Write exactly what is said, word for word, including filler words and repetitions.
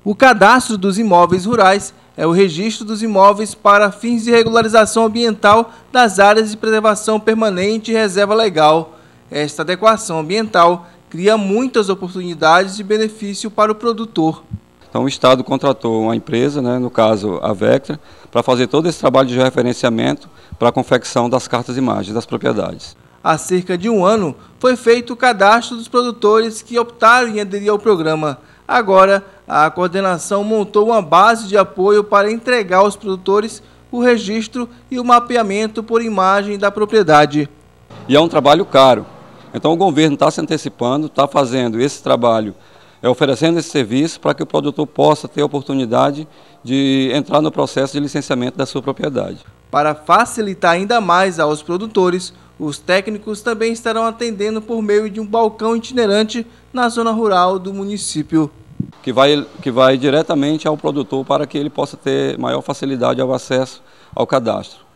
O cadastro dos imóveis rurais é o registro dos imóveis para fins de regularização ambiental das áreas de preservação permanente e reserva legal. Esta adequação ambiental cria muitas oportunidades de benefício para o produtor. Então o Estado contratou uma empresa, né, no caso a Vectra, para fazer todo esse trabalho de georreferenciamento para a confecção das cartas de imagem das propriedades. Há cerca de um ano foi feito o cadastro dos produtores que optaram em aderir ao programa. Agora, a coordenação montou uma base de apoio para entregar aos produtores o registro e o mapeamento por imagem da propriedade. E é um trabalho caro. Então o governo está se antecipando, está fazendo esse trabalho, é, oferecendo esse serviço para que o produtor possa ter a oportunidade de entrar no processo de licenciamento da sua propriedade. Para facilitar ainda mais aos produtores, os técnicos também estarão atendendo por meio de um balcão itinerante na zona rural do município. Que vai, que vai diretamente ao produtor para que ele possa ter maior facilidade ao acesso ao cadastro.